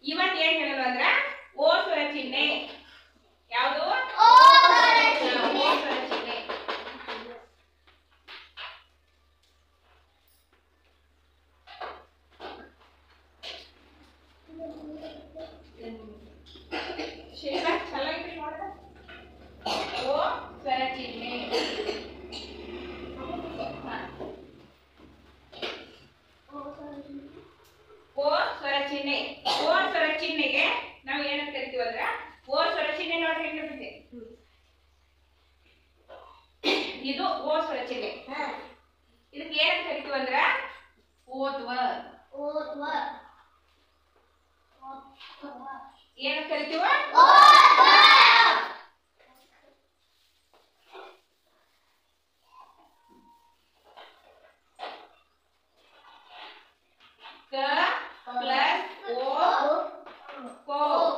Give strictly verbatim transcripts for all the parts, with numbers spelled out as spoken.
ಇವತ್ತು ಏನ್ ಹೇಳೋದು ಅಂದ್ರ ಓ ಸ್ವರ ಚಿಹ್ನೆ. ಯಾವುದು? ಓ ಸ್ವರ ಚಿಹ್ನೆ. ಓ ಸ್ವರ ಚಿಹ್ನೆ. ಶಿಲ್ಪ ಚಲೋ ಐತ್ರಿ ನೋಡ್ರಿ. ಓ ಸ್ವರ ಚಿಹ್ನೆ. ಓ ಸ್ವರ ಚಿಹ್ನೆ. ಓ ಸ್ವರ ಚಿಹ್ನೆಗೆ ನಾವು ಏನಂತ ಕರಿತೀವಿ ಅಂದ್ರ ಓ ಸ್ವರ ಚಿಹ್ನೆ ನೋಡ್ರಿ ಹೆಂಗಿರ್ತೈತಿ. ಇದು ಓ ಸ್ವರ ಚಿಹ್ನೆ. ಇದಕ್ಕೆ ಏನಂತ ಕರಿತೀವಿ ಅಂದ್ರ ಓದ್ವ. ಓದ್ವ. ಏನಂತ ಕರಿತೀವ? ಓದ್ವ. ಕ ಪ್ಲಸ್ ಓ ಕೋ.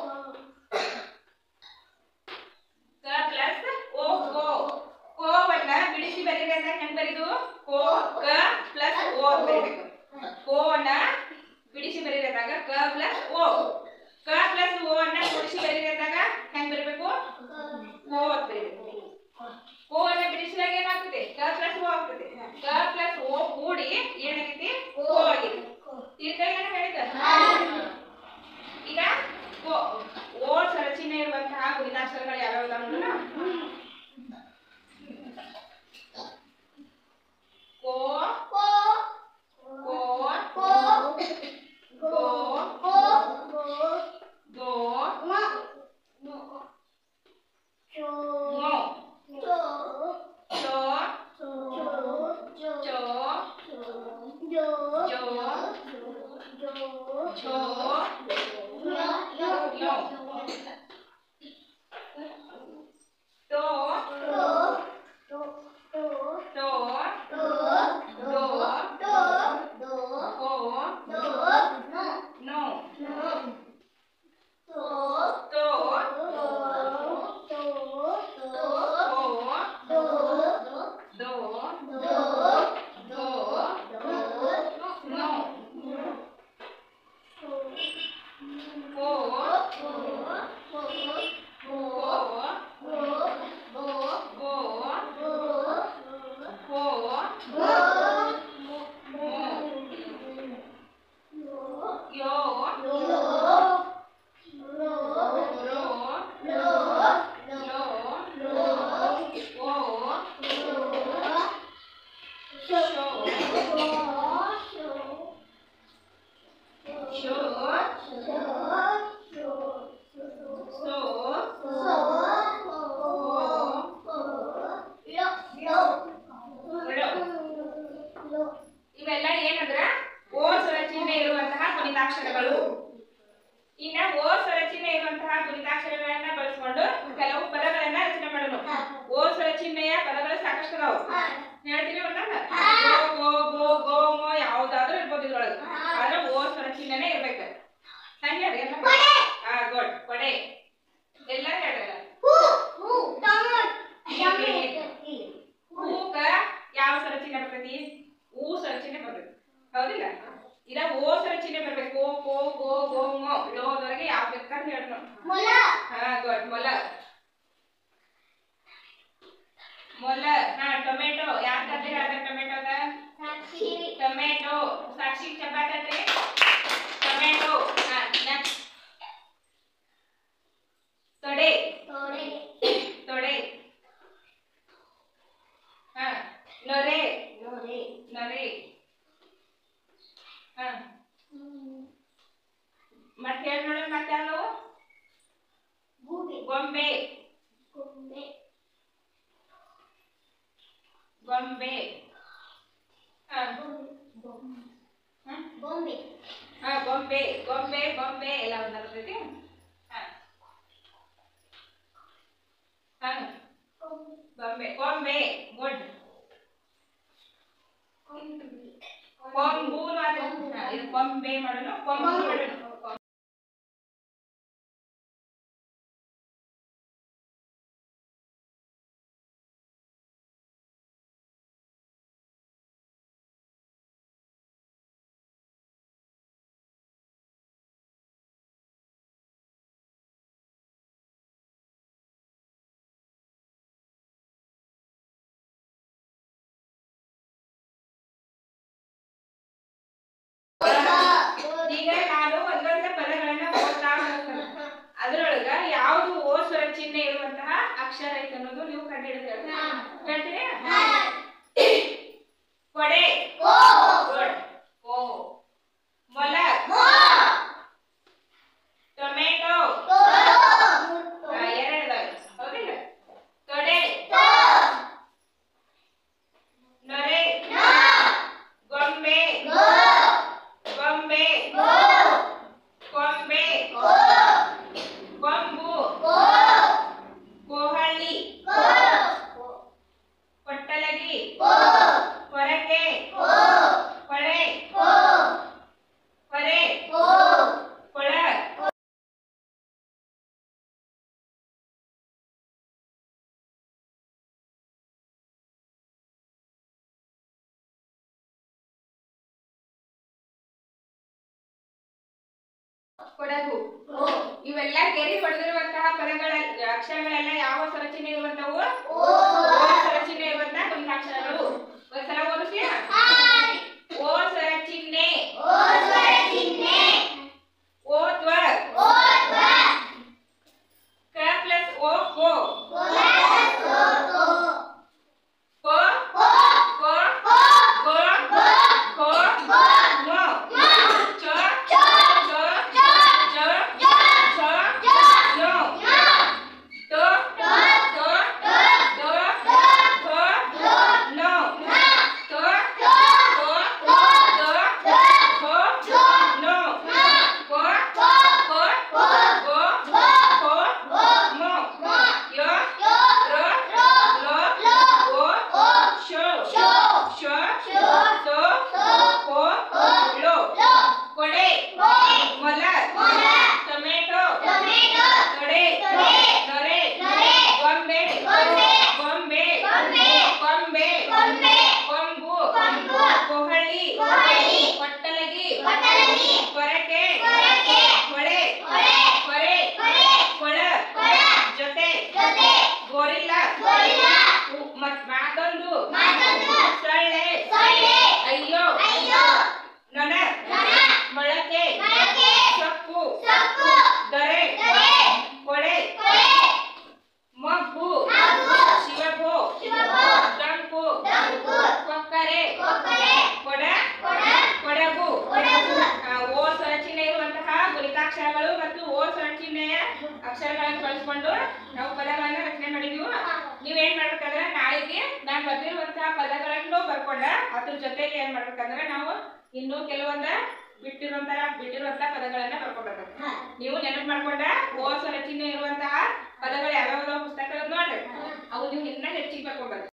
ಕ ಪ್ಲಸ್ ಓ ಕೋ. ಕೋವನ್ನ ಬಿಡಿಸಿ ಬರೀರಿ ಅಂತ ಹೆಂಗ್ ಬರೀದು? ಕೋ ಕ ಪ್ಲಸ್ ಓ ಅಂತ ಬರೀಬೇಕು. ಕೋವನ್ನ ಬಿಡಿಸಿ ಬರೀರಿ ಅಂದಾಗ ಕ ಪ್ಲಸ್ ಓ. ಕ ಪ್ಲಸ್ ಓ ಅನ್ನ ಕೂಡಿಸಿ ಬರೀರಿ ಅಂದಾಗ ಹೆಂಗ್ ಬರೀಬೇಕು? ಕೋ ಅಂತ ಬರೀಬೇಕು. ಕೋ ಅನ್ನ ಬಿಡಿಸಿದಾಗ ಏನಾಗ್ತದೆ? ಕ ಪ್ಲಸ್ ಓ ಆಗ್ತದೆ. ಕ ಪ್ಲಸ್ ಓ ಕೂಡಿ ಏನಾಗೈತಿ? ಕೋ ಆಗಿದೆ. ತೀರ್ಥೇನ ಹೇಳಿದ. ಈಗ ಓ ಸ್ವರ ಚಿಹ್ನೆ ಇರುವಂತಹ ಗುಣಿತಾಕ್ಷರಗಳು ಯಾವ್ಯಾವ ಅದಾವ ನೋಡೋಣ. ಕೋ ಕೋ ಕೋ ಕೋ ಗೋ ಕೋ ಗೋ ಮ ಮೋ ಚೋ ಚೋ ಚೋ ಚೋ ಚೋ ಚೋ ಜೋ ಜೋ ಜೋ ಛೋ ಯೋ ಯೋ ಯೋ ಟೋ ಟೋ ಟೋ ಟೋ ಟೋ ಟೋ ಡೋ ಟೋ ಟೋ ಕೋ ಟೋ ನೋ ನೋ ಟೋ ಟೋ ಟೋ ಟೋ ಕೋ ಟೋ ದೋ ಟೋ ದೋ ನೋ ಕೋ ಇವೆಲ್ಲ ಏನಂದ್ರ ಓ ಸ್ವರ ಚಿಹ್ನೆ ಇರುವಂತಹ ಗುಣಿತಾಕ್ಷರಗಳು. ಇನ್ನ ಓ ಸ್ವರ ಚಿಹ್ನೆ ಇರುವಂತಹ ಗುಣಿತಾಕ್ಷರಗಳನ್ನ ಬಳಸಿಕೊಂಡು ಕೆಲವು ಪದಗಳನ್ನ ರಚನೆ ಮಾಡೋಣ. ಓ ಸ್ವರ ಚಿಹ್ನೆಯ ಪದಗಳು ಸಾಕಷ್ಟು ಅದಾವು. ಹೇಳ್ತೀವಿ ಒಂದೊಂದು. ಗೋ ಗೋ ಗೋ ಮೋ ಯಾವ್ದಾದ್ರೂ ಇರ್ಬೋದು ಇದ್ರೊಳಗೆ. ಆದ್ರೆ ಓ ಸ್ವರ ಚಿಹ್ನೆನೇ ಇರ್ಬೇಕು. ಹಂಗೆ ಹೇಳ್ರಿ ಎಲ್ಲ. ಹಾ ಗುಡ್. ಕೊಡೆ ಎಲ್ಲ ಹೇಳ್ರಲ್ಲ. ಹೂಕ ಯಾವ ಸ್ವರ ಚಿಹ್ನೆ ಬರ್ತೈತಿ? ಊ ಸ್ವರ ಚಿಹ್ನೆ ಬರ್ತೈತಿ. ಹೌದಿಲ್ಲ? ಇದ ಓ ಸ್ವರ ಚಿಹ್ನೆ ಬರ್ಬೇಕು. ಓ ಕೋ ಗೋ ಗೋ ಮೋ ಲೋದವರೆಗೆ ಯಾವ ಬೇಕಾದ್ರೆ ಹೇಳೋಣ. ಮೊಲ. ಹಾ ಗುಡ್. ಮೊಲ. ಮೊಲ. ಹಾ ಟೊಮೆಟೊ. ಯಾರ ಕತೆ ಹೇಳ್ತಾರೆ ಟೊಮೆಟೊದ? ಸಾಕ್ಷಿ. ಟೊಮೆಟೊ. ಸಾಕ್ಷಿ ಚಪಾತಿ. ಟೊಮೆಟೊ. ಹಾ ನೆಕ್ಸ್ಟ್. ತೊಡೆ. ತೊಡೆ. ತೊಡೆ. ಹಾ ನೊರೆ. ನೊರೆ. ನೊರೆ. ಹಾ ಮತ್ತೆ ಹೇಳಿ ನೋಡೋಣ. ಮತ್ತೆ ಯಾವ್ದು? ಗೂಬೆ. ಗೊಂಬೆ. ಗೊಂಬೆ. ಗೊಂಬೆ. ಹಾ ಗೊಂಬೆ. ಹಾ ಗೊಂಬೆ. ಗೊಂಬೆ ಗೊಂಬೆ ಎಲ್ಲ ಒಂದ್ ಬರ್ತೈತಿ. ಹಾ ಹಾ ಗೊಂಬೆ. ಗೊಂಬೆ. ಗುಡ್. ಕೊಂಬು. ಇದು ಕೊಂಬೆ ಮಾಡೋಣ. ಕೊಂಬು ಮಾಡೋಣ. ಯಾವುದು ಓ ಸ್ವರ ಚಿಹ್ನೆ ಇರುವಂತಹ ಅಕ್ಷರ ಐತೆ ಅನ್ನೋದು ನೀವು ಕಂಡು ಹಿಡಿದು ಹೇಳ್ತೀರಿ. ಕೊಡೆ ಓ, ಮೊಲ ಟೊಮೆಟೊ ಎರಡದಾವೆ ಹೌದಿಲ್ಲ. ತೊಡೆ ನೊರೆ ಗೊಂಬೆ ಗೊಂಬೆ ಕೊಂಬೆ ಕೊಂಬು ಕೋಹಳಿ ಕೊಟ್ಟಲಗಿ ಕೊರಕೆ ಕೊಳೆ ಹೊರೆ ಕೊಳ ಕೊಡಗು. ಇವೆಲ್ಲ ಗೆರಿ ಹೊಡೆದಿರುವಂತಹ ಪದಗಳ ಅಕ್ಷರಗಳೆಲ್ಲ ಯಾವ ಸ್ವರಚಿಹ್ನೆ ಇರುವಂತವು? ಓ ಸ್ವರಚಿಹ್ನೆ ಇರುವಂತಹ ಒಂದು ಅಕ್ಷರಗಳು. ಒಂದ್ಸಲ ಓದಿಸ್ತೀಯಾ? ಓ ಸ್ವರಚಿಹ್ನೆ ಓತ್ವ ಕ ಪ್ಲಸ್ ಓ ಕೋ ಕೋ ಕೋ ಗೋ ಕೋ ಮೋ ಚ ಚ ಚ ಚ ಚ ನೋ ಟೋ ಟೋ ಟೋ ಟೋ ನೋ ಟೋ ಟೋ ಟೋ ಟೋ ನೋ ಕೋ ಕೋ ಕೋ ಗೋ ಕೋ ಮೋ ಯ ರ ಲ ಓ ಶೋ ಶೋ ಸೋ ಕೋ ಲೋ ಕೊಡೆ ಮೊಲ ಟೊಮೆಟೊ ತೊಡೆ ನೊರೆ ಗೊಂಬೆ ಗೊಂಬೆ ಕೊಂಬೆ ಕೊಂಬು ಕೋಹಳಿ ಕೊಟ್ಟಲಗಿ ಕೊರಕೆ ಹೊಳೆ ಹೊರೆ ಕೊಳ ಜೊತೆ ಗೋರಿಲ್ಲ ಮತ್ ಮಾತೊಂದು ಸೊಳ್ಳೆ ಅಯ್ಯೋ ನೊಣ ಮೊಳಕೆ ಸೊಪ್ಪು ದೊರೆ ಕೊಳೆ ಮಗ್ಗು ಶಿವಭೋ ಡಂಕು ಕೊಕ್ಕರೆ ಕೊಡ ಕೊಡಗು. ಓ ಸ್ವರಚಿಹ್ನೆ ಇರುವಂತಹ ಗುಣಿತಾಕ್ಷರಗಳು ಮತ್ತು ಓ ಸ್ವರಚಿಹ್ನೆಯ ಅಕ್ಷರಗಳನ್ನು ಬಳಸಿಕೊಂಡು ನಾವು ಪದಗಳನ್ನ ರಚನೆ ಮಾಡಿದೀವಿ. ನೀವೇನ್ ಮಾಡ್ಬೇಕಂದ್ರೆ ನಾಳೆಗೆ ನಾನು ಬರ್ದಿರುವಂತಹ ಪದಗಳನ್ನು ಬರ್ಕೊಂಡ ಅದ್ರ ಜೊತೆಗೆ ಏನ್ ಮಾಡ್ಬೇಕಂದ್ರೆ ನಾವು ಇನ್ನು ಕೆಲವೊಂದ ಬಿಟ್ಟಿರುವಂತಹ ಬಿಟ್ಟಿರುವಂತಹ ಪದಗಳನ್ನ ಬರ್ಕೊಬೇಕು. ನೀವು ನೆನಪು ಮಾಡ್ಕೊಂಡ ಓ ಸ್ವರಚಿಹ್ನೆ ಇರುವಂತಹ ಪದಗಳು ಯಾವ್ಯಾವ ಪುಸ್ತಕ ನೋಡ್ರಿ, ಅವು ನೀವು ಇನ್ನ ಹೆಚ್ಚಿಗೆ ಬರ್ಕೊಬೇಕು.